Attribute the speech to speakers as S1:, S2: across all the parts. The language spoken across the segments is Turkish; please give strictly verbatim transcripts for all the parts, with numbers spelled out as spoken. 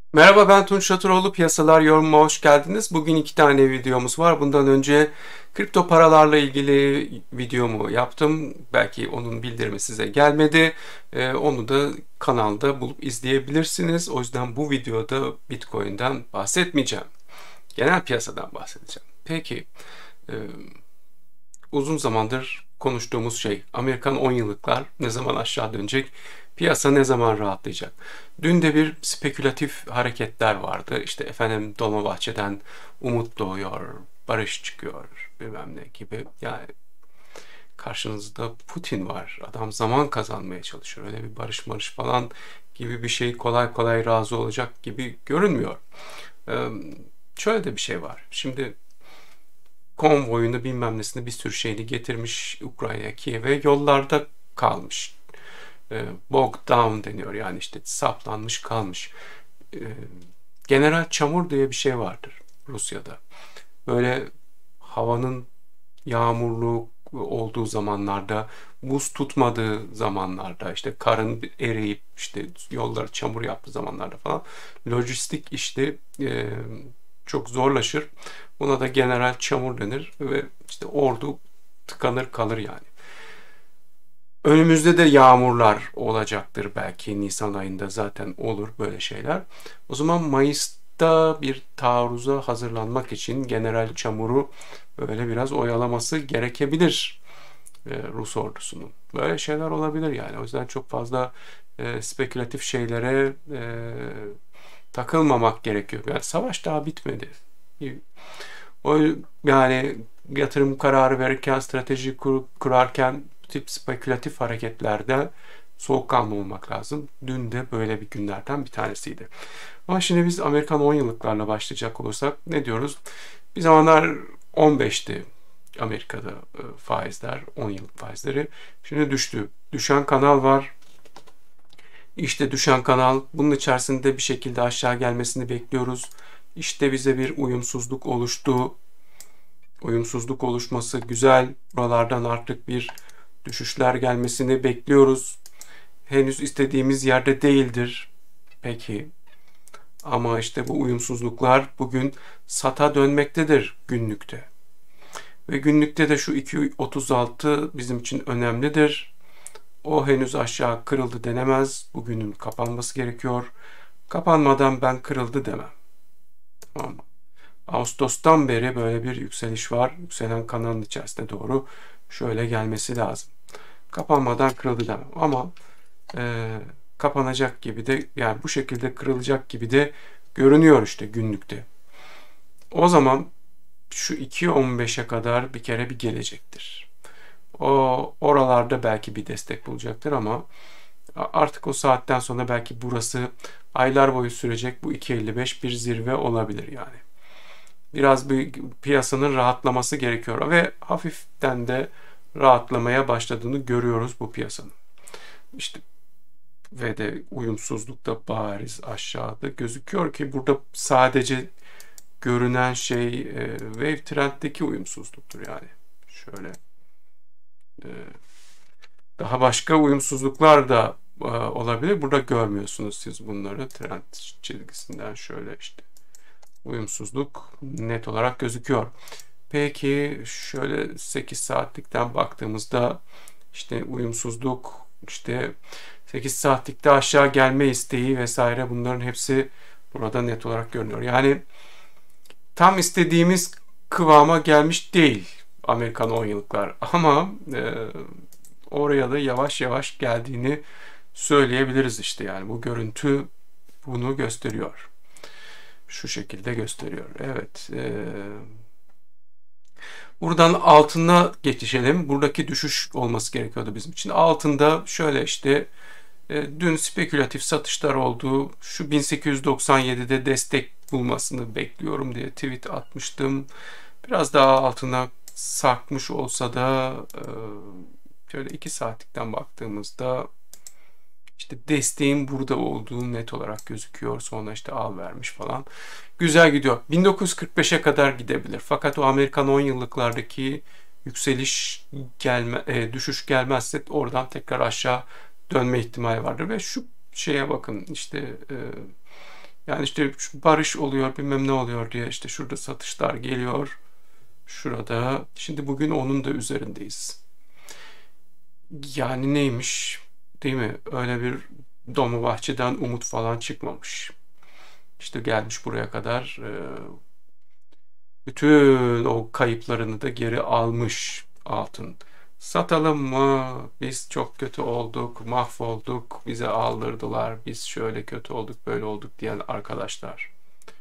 S1: Merhaba, ben Tunç Şatıroğlu. Piyasalar Yorumuma hoş geldiniz. Bugün iki tane videomuz var. Bundan önce kripto paralarla ilgili videomu yaptım. Belki onun bildirimi size gelmedi. Ee, onu da kanalda bulup izleyebilirsiniz. O yüzden bu videoda Bitcoin'den bahsetmeyeceğim. Genel piyasadan bahsedeceğim. Peki, e, uzun zamandır konuştuğumuz şey Amerikan on yıllıklar ne zaman aşağı dönecek, piyasa ne zaman rahatlayacak? Dün de bir spekülatif hareketler vardı. İşte efendim Dolmabahçe'den umut doğuyor, barış çıkıyor bilmem ne gibi. Yani karşınızda Putin var. Adam zaman kazanmaya çalışıyor. Öyle bir barış marış falan gibi bir şey kolay kolay razı olacak gibi görünmüyor. Ee, Şöyle de bir şey var. Şimdi konvoyunu bilmem nesini bir sürü şeyini getirmiş Ukrayna'ya, Kiev'e, yollarda kalmış. E, bog down deniyor, yani işte saplanmış kalmış. E, General çamur diye bir şey vardır Rusya'da. Böyle havanın yağmurlu olduğu zamanlarda, buz tutmadığı zamanlarda, işte karın eriyip işte yolları çamur yaptığı zamanlarda falan lojistik işte e, çok zorlaşır. Buna da general çamur denir ve işte ordu tıkanır kalır yani. Önümüzde de yağmurlar olacaktır, belki Nisan ayında zaten olur böyle şeyler. O zaman Mayıs'ta bir taarruza hazırlanmak için General Çamur'u böyle biraz oyalaması gerekebilir e, Rus ordusunun. Böyle şeyler olabilir yani. O yüzden çok fazla e, spekülatif şeylere e, takılmamak gerekiyor. Yani savaş daha bitmedi. O yani yatırım kararı verirken, strateji kur, kurarken bu tip spekülatif hareketlerde soğukkanlı olmak lazım. Dün de böyle bir günlerden bir tanesiydi. Ama şimdi biz Amerikan on yıllıklarla başlayacak olursak ne diyoruz? Bir zamanlar on beşti Amerika'da e, faizler, on yıllık faizleri. Şimdi düştü. Düşen kanal var. İşte düşen kanal, bunun içerisinde bir şekilde aşağı gelmesini bekliyoruz. İşte bize bir uyumsuzluk oluştu. Uyumsuzluk oluşması güzel. Buralardan artık bir düşüşler gelmesini bekliyoruz. Henüz istediğimiz yerde değildir. Peki. Ama işte bu uyumsuzluklar bugün sata dönmektedir günlükte. Ve günlükte de şu iki otuz altı bizim için önemlidir. O henüz aşağı kırıldı denemez. Bugünün kapanması gerekiyor. Kapanmadan ben kırıldı demem. Tamam mı? Ağustos'tan beri böyle bir yükseliş var. Yükselen kanalın içerisine doğru şöyle gelmesi lazım. Kapanmadan kırıldı demem. Ama e, kapanacak gibi de, yani bu şekilde kırılacak gibi de görünüyor işte günlükte. O zaman şu iki on beşe kadar bir kere bir gelecektir. O oralarda belki bir destek bulacaktır ama artık o saatten sonra belki burası aylar boyu sürecek, bu iki elli beş bir zirve olabilir yani. Biraz bir piyasanın rahatlaması gerekiyor ve hafiften de rahatlamaya başladığını görüyoruz bu piyasanın. İşte ve de uyumsuzluk da bariz aşağıda gözüküyor ki burada sadece görünen şey e, wave trend'deki uyumsuzluktur yani. Şöyle e, daha başka uyumsuzluklar da e, olabilir. Burada görmüyorsunuz siz bunları. Trend çizgisinden şöyle işte uyumsuzluk net olarak gözüküyor. Peki şöyle sekiz saatlikten baktığımızda işte uyumsuzluk, işte sekiz saatlikte aşağı gelme isteği vesaire, bunların hepsi burada net olarak görünüyor. Yani tam istediğimiz kıvama gelmiş değil Amerikan on yıllıklar ama e, oraya da yavaş yavaş geldiğini söyleyebiliriz işte, yani bu görüntü bunu gösteriyor. Şu şekilde gösteriyor. Evet. E, buradan altına geçelim. Buradaki düşüş olması gerekiyordu bizim için. Altında şöyle işte e, dün spekülatif satışlar oldu. Şu bin sekiz yüz doksan yedide destek bulmasını bekliyorum diye tweet atmıştım. Biraz daha altına sarkmış olsa da e, şöyle iki saatlikten baktığımızda işte desteğin burada olduğu net olarak gözüküyor. Sonra işte al vermiş falan. Güzel gidiyor. bin dokuz yüz kırk beşe kadar gidebilir. Fakat o Amerikan on yıllıklardaki yükseliş gelme, e, düşüş gelmezse oradan tekrar aşağı dönme ihtimali vardır. Ve şu şeye bakın işte e, Yani işte barış oluyor, bilmem ne oluyor diye işte şurada satışlar geliyor. Şurada. Şimdi bugün onun da üzerindeyiz. Yani neymiş? Değil mi? Öyle bir Dolmabahçe'den umut falan çıkmamış. İşte gelmiş buraya kadar. e, Bütün o kayıplarını da geri almış altın. Satalım mı? Biz çok kötü olduk, mahvolduk, bize aldırdılar, biz şöyle kötü olduk, böyle olduk diyen arkadaşlar.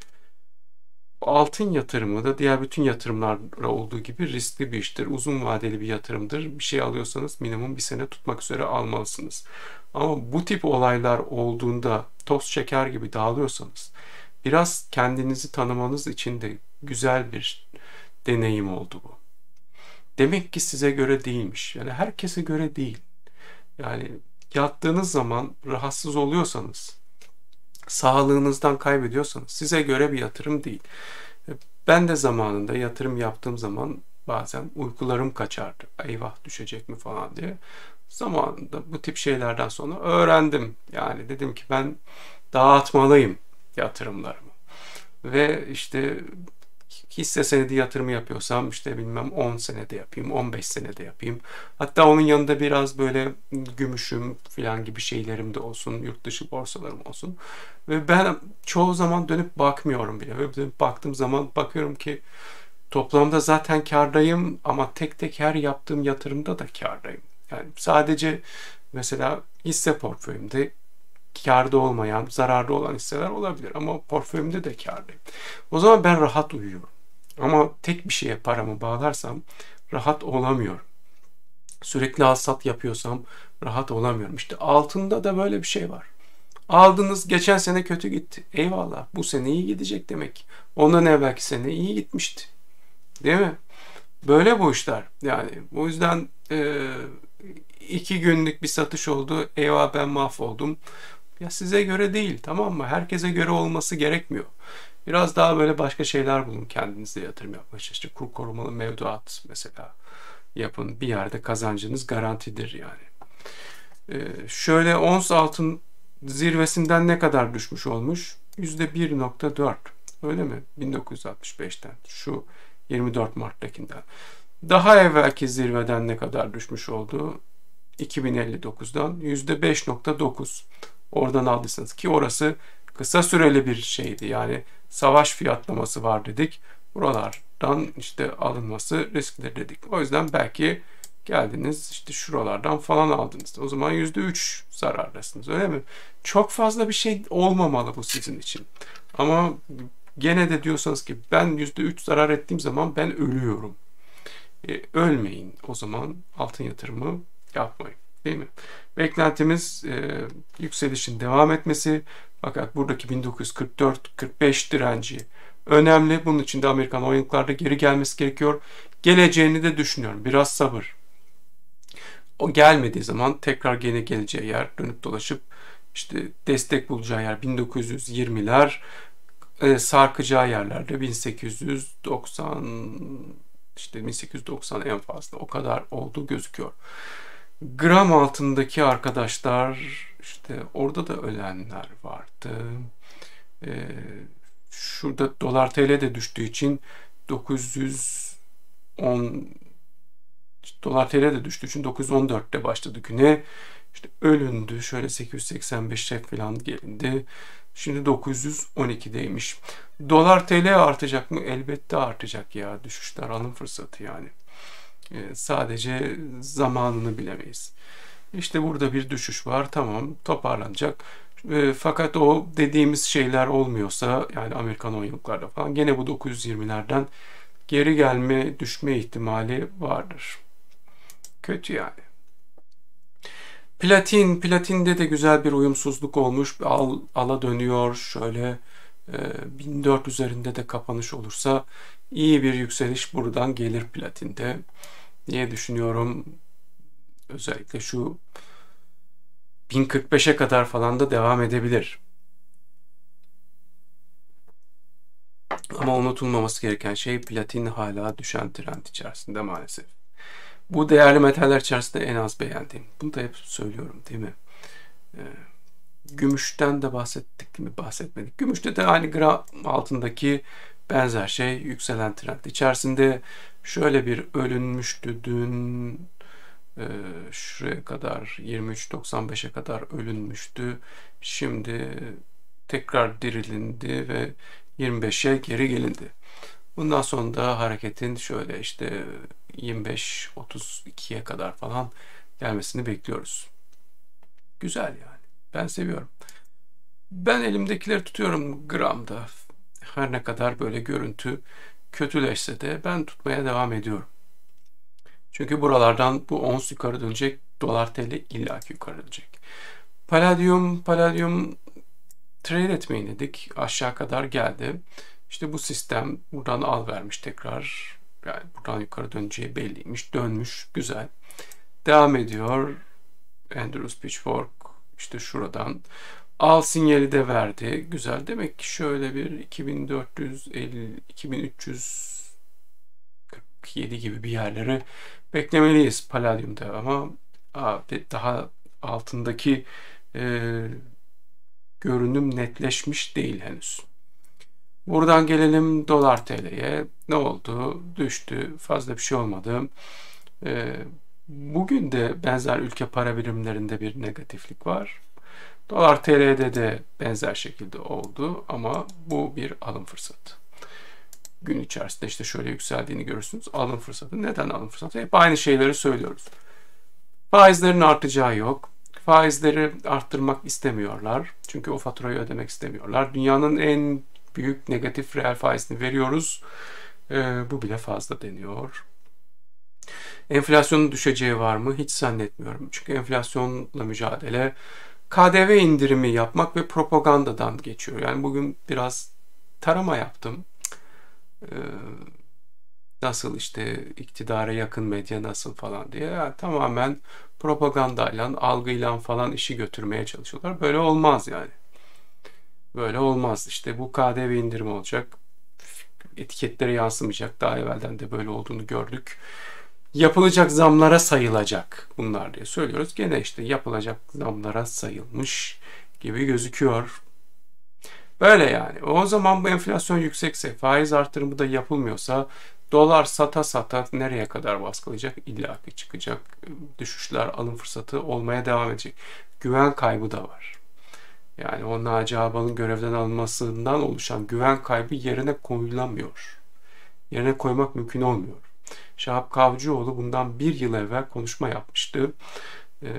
S1: Altın yatırımı da diğer bütün yatırımlarla olduğu gibi riskli bir iştir. Uzun vadeli bir yatırımdır. Bir şey alıyorsanız minimum bir sene tutmak üzere almalısınız. Ama bu tip olaylar olduğunda toz şeker gibi dağılıyorsanız biraz kendinizi tanımanız için de güzel bir deneyim oldu bu. Demek ki size göre değilmiş. Yani herkese göre değil. Yani yattığınız zaman rahatsız oluyorsanız, sağlığınızdan kaybediyorsanız size göre bir yatırım değil. Ben de zamanında yatırım yaptığım zaman bazen uykularım kaçardı. Eyvah düşecek mi falan diye. Zamanında bu tip şeylerden sonra öğrendim. Yani dedim ki ben dağıtmalıyım yatırımlarımı. Ve işte hisse senedi yatırımı yapıyorsam işte bilmem on senede yapayım, on beş senede yapayım. Hatta onun yanında biraz böyle gümüşüm falan gibi şeylerim de olsun, yurt dışı borsalarım olsun. Ve ben çoğu zaman dönüp bakmıyorum bile. Ve dönüp baktığım zaman bakıyorum ki toplamda zaten kârdayım ama tek tek her yaptığım yatırımda da kârdayım. Yani sadece mesela hisse portföyümde kârda olmayan, zararda olan hisseler olabilir ama portföyümde de kârdayım. O zaman ben rahat uyuyorum. Ama tek bir şeye paramı bağlarsam rahat olamıyorum. Sürekli al sat yapıyorsam rahat olamıyorum. İşte altında da böyle bir şey var. Aldınız, geçen sene kötü gitti. Eyvallah, bu sene iyi gidecek demek. Ondan evvelki sene iyi gitmişti. Değil mi? Böyle bu işler. Yani o yüzden e, iki günlük bir satış oldu. Eyvah ben mahvoldum. Ya size göre değil, tamam mı? Herkese göre olması gerekmiyor. Biraz daha böyle başka şeyler bulun kendinize yatırım yapmak için. İşte kur korumalı mevduat mesela yapın. Bir yerde kazancınız garantidir yani. Ee, şöyle ons altın zirvesinden ne kadar düşmüş olmuş? yüzde bir nokta dört. Öyle mi? bin dokuz yüz altmış beşten. Şu yirmi dört Mart'takinden. Daha evvelki zirveden ne kadar düşmüş oldu? iki bin elli dokuzdan yüzde beş nokta dokuz. Oradan aldıysanız ki orası kısa süreli bir şeydi. Yani savaş fiyatlaması var dedik. Buralardan işte alınması risklidir dedik. O yüzden belki geldiniz işte şuralardan falan aldınız. O zaman yüzde üç zarardasınız, öyle mi? Çok fazla bir şey olmamalı bu sizin için. Ama gene de diyorsanız ki ben yüzde üç zarar ettiğim zaman ben ölüyorum. E, ölmeyin. O zaman altın yatırımı yapmayın. Değil mi? Beklentimiz e, yükselişin devam etmesi. Fakat buradaki bin dokuz yüz kırk dört kırk beş direnci önemli. Bunun için de Amerikan oyuncularda geri gelmesi gerekiyor. Geleceğini de düşünüyorum. Biraz sabır. O gelmediği zaman tekrar gene geleceği yer, dönüp dolaşıp işte destek bulacağı yer bin dokuz yüz yirmiler, e, sarkacağı yerlerde bin sekiz yüz doksan, işte bin sekiz yüz doksan en fazla, o kadar olduğu gözüküyor. Gram altındaki arkadaşlar işte orada da ölenler vardı. Ee, şurada dolar T L de düştüğü için dokuz yüz on, dolar T L de düştüğü için dokuz yüz on dörtte başladı güne. İşte ölündü. Şöyle sekiz yüz seksen beşe falan gelindi. Şimdi dokuz yüz on ikideymiş. Dolar T L artacak mı? Elbette artacak ya. Düşüşler alım fırsatı yani. Ee, sadece zamanını bilemeyiz. İşte burada bir düşüş var. Tamam, toparlanacak. E, fakat o dediğimiz şeyler olmuyorsa yani Amerikan oyuncularda falan gene bu dokuz yüz yirmilerden geri gelme, düşme ihtimali vardır. Kötü yani. Platin, platinde de güzel bir uyumsuzluk olmuş. Al, ala dönüyor. Şöyle e, bin dört üzerinde de kapanış olursa iyi bir yükseliş buradan gelir platinde diye düşünüyorum. Özellikle şu bin kırk beşe kadar falan da devam edebilir. Ama unutulmaması gereken şey platin hala düşen trend içerisinde maalesef. Bu değerli metaller içerisinde en az beğendiğim. Bunu da hep söylüyorum değil mi? Ee, Gümüşten de bahsettik mi? Bahsetmedik. Gümüşte de aynı gram altındaki benzer şey, yükselen trend içerisinde. Şöyle bir ölünmüştü dün, e, şuraya kadar yirmi üç doksan beşe kadar ölünmüştü. Şimdi tekrar dirilindi ve yirmi beşe geri gelindi. Bundan sonra da hareketin şöyle işte yirmi beş otuz ikiye kadar falan gelmesini bekliyoruz. Güzel yani. Ben seviyorum. Ben elimdekileri tutuyorum gramda. Her ne kadar böyle görüntü kötüleşse de ben tutmaya devam ediyorum. Çünkü buralardan bu ons yukarı dönecek, dolar T L illaki yukarı dönecek. Palladium, Palladium trade etmeyin dedik. Aşağı kadar geldi. İşte bu sistem buradan al vermiş tekrar. Yani buradan yukarı döneceği belliymiş. Dönmüş. Güzel. Devam ediyor. Andrews Pitchfork işte şuradan al sinyali de verdi. Güzel. Demek ki şöyle bir iki bin dört yüz elli iki bin üç yüz kırk yedi gibi bir yerleri beklemeliyiz Palladium'da ama daha altındaki e, görünüm netleşmiş değil henüz. Buradan gelelim dolar T L'ye. Ne oldu? Düştü. Fazla bir şey olmadı. E, bugün de benzer ülke para birimlerinde bir negatiflik var. Dolar T L'de de benzer şekilde oldu ama bu bir alım fırsatı. Gün içerisinde işte şöyle yükseldiğini görürsünüz. Alım fırsatı. Neden alım fırsatı? Hep aynı şeyleri söylüyoruz. Faizlerin artacağı yok. Faizleri arttırmak istemiyorlar. Çünkü o faturayı ödemek istemiyorlar. Dünyanın en büyük negatif reel faizini veriyoruz. Ee, bu bile fazla deniyor. Enflasyonun düşeceği var mı? Hiç zannetmiyorum. Çünkü enflasyonla mücadele K D V indirimi yapmak ve propagandadan geçiyor. Yani bugün biraz tarama yaptım. Ee, nasıl işte iktidara yakın medya nasıl falan diye. Yani tamamen propagandayla, algıyla falan işi götürmeye çalışıyorlar. Böyle olmaz yani. Böyle olmaz. İşte bu K D V indirimi olacak. Etiketlere yansımayacak. Daha evvelden de böyle olduğunu gördük. Yapılacak zamlara sayılacak bunlar diye söylüyoruz. Gene işte yapılacak zamlara sayılmış gibi gözüküyor. Böyle yani. O zaman bu enflasyon yüksekse, faiz artırımı da yapılmıyorsa dolar sata sata nereye kadar baskılayacak? İlla ki çıkacak. Düşüşler alım fırsatı olmaya devam edecek. Güven kaybı da var. Yani o Naci Ağbal'ın görevden alınmasından oluşan güven kaybı yerine koyulamıyor. Yerine koymak mümkün olmuyor. Şahap Kavcıoğlu bundan bir yıl evvel konuşma yapmıştı. E,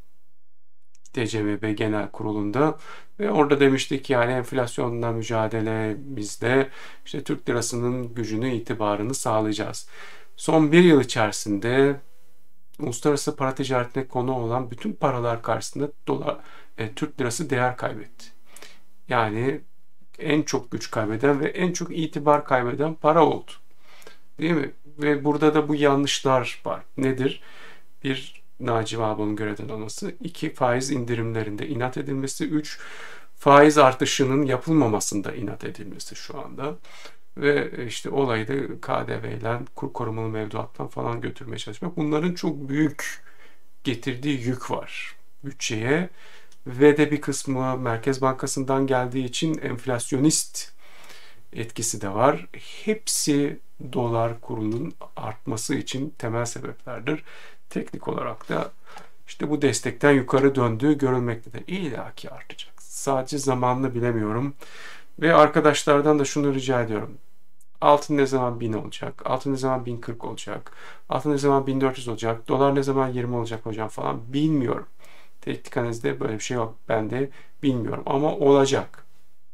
S1: D C M B Genel Kurulu'nda ve orada demiştik yani enflasyonla mücadelemizde işte Türk lirasının gücünü, itibarını sağlayacağız. Son bir yıl içerisinde uluslararası para ticaretine konu olan bütün paralar karşısında dolar, e, Türk lirası değer kaybetti. Yani en çok güç kaybeden ve en çok itibar kaybeden para oldu. Değil mi? Ve burada da bu yanlışlar var. Nedir? Bir, Naci Ağbal'ın görevden alınması. İki, faiz indirimlerinde inat edilmesi. Üç, faiz artışının yapılmamasında inat edilmesi şu anda. Ve işte olayı da K D V ile kur korumalı mevduattan falan götürmeye çalışmak. Bunların çok büyük getirdiği yük var bütçeye. Ve de bir kısmı Merkez Bankası'ndan geldiği için enflasyonist etkisi de var. Hepsi dolar kurunun artması için temel sebeplerdir. Teknik olarak da işte bu destekten yukarı döndüğü görülmektedir. İlla ki artacak. Sadece zamanını bilemiyorum. Ve arkadaşlardan da şunu rica ediyorum. Altın ne zaman bin olacak? Altın ne zaman bin kırk olacak? Altın ne zaman bin dört yüz olacak? Dolar ne zaman yirmi olacak hocam falan bilmiyorum. Teknik analizde böyle bir şey yok. Ben de bilmiyorum ama olacak.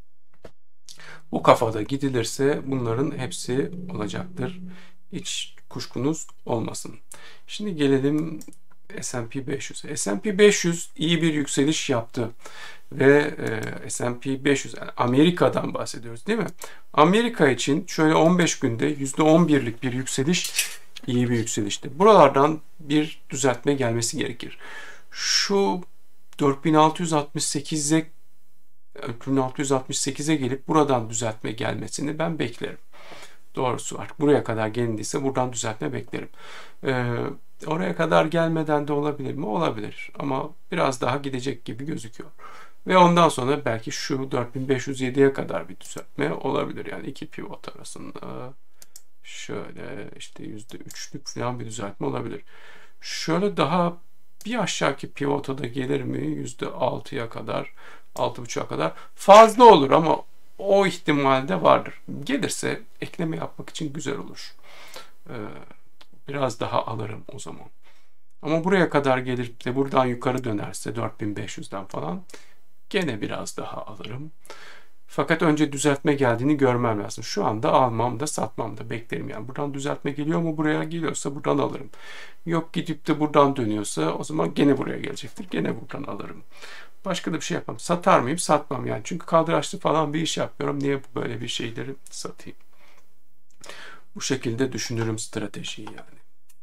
S1: Bu kafada gidilirse bunların hepsi olacaktır. Hiç kuşkunuz olmasın. Şimdi gelelim S and P beş yüze. S and P beş yüz iyi bir yükseliş yaptı. Ve e, S and P beş yüz yani Amerika'dan bahsediyoruz değil mi? Amerika için şöyle on beş günde yüzde on birlik bir yükseliş iyi bir yükselişti. Buralardan bir düzeltme gelmesi gerekir. Şu dört bin altı yüz altmış sekize dört bin altı yüz altmış sekize gelip buradan düzeltme gelmesini ben beklerim. Doğrusu artık buraya kadar gelindiyse buradan düzeltme beklerim. Ee, oraya kadar gelmeden de olabilir mi? Olabilir. Ama biraz daha gidecek gibi gözüküyor. Ve ondan sonra belki şu dört bin beş yüz yediye kadar bir düzeltme olabilir. Yani iki pivot arasında şöyle işte yüzde üçlük falan bir düzeltme olabilir. Şöyle daha bir aşağıki pivota da gelir mi? yüzde altıya kadar, altı buçuğa kadar fazla olur ama o ihtimalde vardır. Gelirse ekleme yapmak için güzel olur. Ee, biraz daha alırım o zaman. Ama buraya kadar gelip de buradan yukarı dönerse dört bin beş yüzden falan gene biraz daha alırım. Fakat önce düzeltme geldiğini görmem lazım. Şu anda almam da satmam da beklerim yani. Buradan düzeltme geliyor mu? Buraya geliyorsa buradan alırım. Yok gidip de buradan dönüyorsa o zaman gene buraya gelecektir. Gene buradan alırım. Başka da bir şey yapmam. Satar mıyım? Satmam yani. Çünkü kaldıraçlı falan bir iş yapmıyorum. Niye böyle bir şeyleri satayım? Bu şekilde düşünürüm stratejiyi yani.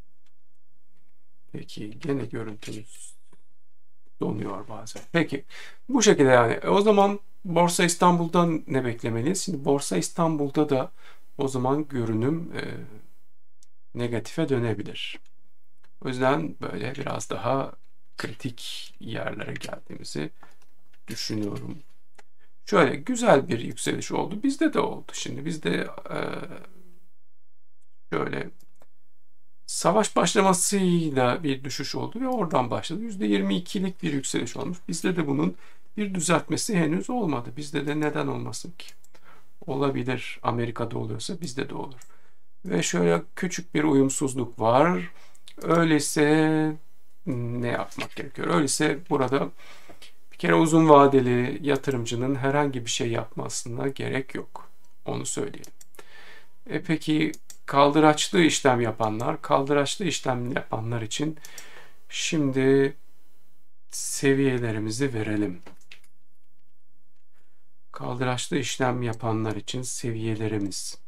S1: Peki gene görüntümüz donuyor bazen. Peki bu şekilde yani. E, o zaman Borsa İstanbul'dan ne beklemeliyiz? Şimdi Borsa İstanbul'da da o zaman görünüm e, negatife dönebilir. O yüzden böyle biraz daha kritik yerlere geldiğimizi düşünüyorum. Şöyle güzel bir yükseliş oldu. Bizde de oldu. Şimdi bizde e, şöyle savaş başlamasıyla bir düşüş oldu ve oradan başladı. yüzde yirmi ikilik bir yükseliş olmuş. Bizde de bunun bir düzeltmesi henüz olmadı. Bizde de neden olmasın ki? Olabilir. Amerika'da oluyorsa bizde de olur. Ve şöyle küçük bir uyumsuzluk var. Öyleyse ne yapmak gerekiyor? Öyleyse burada bir kere uzun vadeli yatırımcının herhangi bir şey yapmasına gerek yok. Onu söyleyelim. E peki kaldıraçlı işlem yapanlar, kaldıraçlı işlem yapanlar için şimdi seviyelerimizi verelim. Kaldıraçlı işlem yapanlar için seviyelerimiz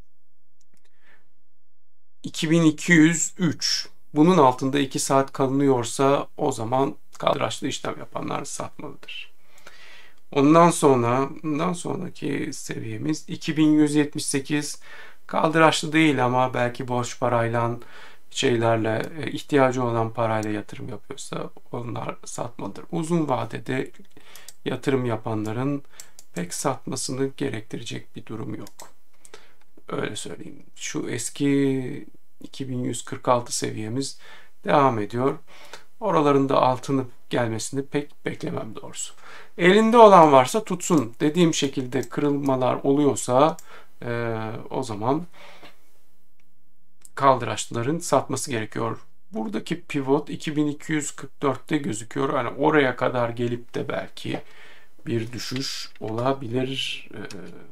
S1: iki bin iki yüz üç. Bunun altında iki saat kalınıyorsa o zaman kaldıraçlı işlem yapanlar satmalıdır. Ondan sonra ondan sonraki seviyemiz iki bin yüz yetmiş sekiz. Kaldıraçlı değil ama belki borç parayla şeylerle ihtiyacı olan parayla yatırım yapıyorsa onlar satmalıdır. Uzun vadede yatırım yapanların pek satmasını gerektirecek bir durum yok. Öyle söyleyeyim. Şu eski iki bin yüz kırk altı seviyemiz devam ediyor. Oralarında altını gelmesini pek beklemem doğrusu. Elinde olan varsa tutsun. Dediğim şekilde kırılmalar oluyorsa e, o zaman kaldıraçların satması gerekiyor. Buradaki pivot iki bin iki yüz kırk dörtte gözüküyor. Yani oraya kadar gelip de belki bir düşüş olabilir. E,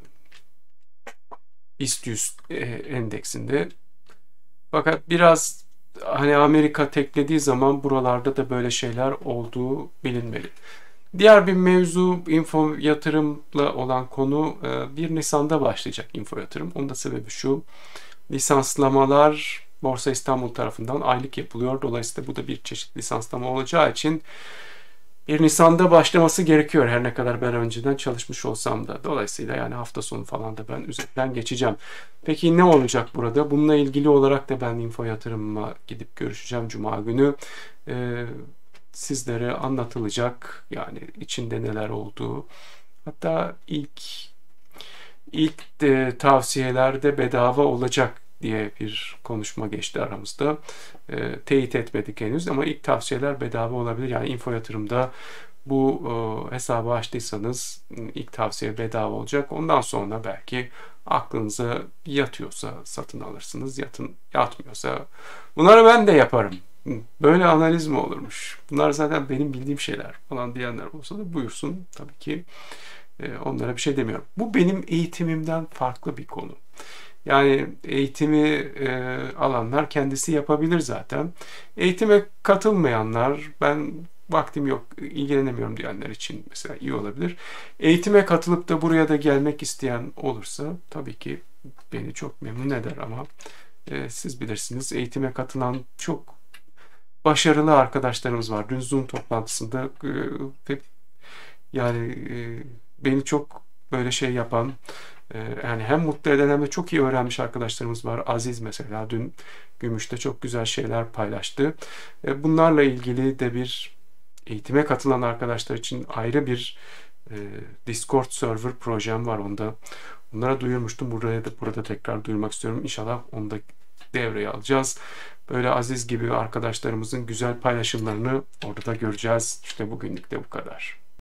S1: BIST yüz e, endeksinde. Fakat biraz hani Amerika teklediği zaman buralarda da böyle şeyler olduğu bilinmeli. Diğer bir mevzu info yatırımla olan konu bir Nisan'da başlayacak info yatırım. Onun da sebebi şu. Lisanslamalar Borsa İstanbul tarafından aylık yapılıyor. Dolayısıyla bu da bir çeşit lisanslama olacağı için bir Nisan'da başlaması gerekiyor her ne kadar ben önceden çalışmış olsam da. Dolayısıyla yani hafta sonu falan da ben üzerinden geçeceğim. Peki ne olacak burada? Bununla ilgili olarak da ben info yatırımıma gidip görüşeceğim Cuma günü. Ee, sizlere anlatılacak yani içinde neler olduğu. Hatta ilk ilk de tavsiyelerde bedava olacak diye bir konuşma geçti aramızda. E, teyit etmedik henüz ama ilk tavsiyeler bedava olabilir. Yani info yatırımda bu e, hesabı açtıysanız ilk tavsiye bedava olacak. Ondan sonra belki aklınıza yatıyorsa satın alırsınız. Yatın, yatmıyorsa bunları ben de yaparım. Böyle analiz mi olurmuş? Bunlar zaten benim bildiğim şeyler falan diyenler olsa da buyursun. Tabii ki e, onlara bir şey demiyorum. Bu benim eğitimimden farklı bir konu. Yani eğitimi e, alanlar kendisi yapabilir zaten. Eğitime katılmayanlar, ben vaktim yok, ilgilenemiyorum diyenler için mesela iyi olabilir. Eğitime katılıp da buraya da gelmek isteyen olursa tabii ki beni çok memnun eder ama e, siz bilirsiniz eğitime katılan çok başarılı arkadaşlarımız var. Dün Zoom toplantısında e, yani e, beni çok böyle şey yapan yani hem mutlu eden hem de çok iyi öğrenmiş arkadaşlarımız var. Aziz mesela dün Gümüş'te çok güzel şeyler paylaştı. Bunlarla ilgili de bir eğitime katılan arkadaşlar için ayrı bir e, Discord server projem var. Onda onlara duyurmuştum. Buraya da burada tekrar duyurmak istiyorum. İnşallah onu da devreye alacağız. Böyle Aziz gibi arkadaşlarımızın güzel paylaşımlarını orada göreceğiz. İşte bugünlük de bu kadar.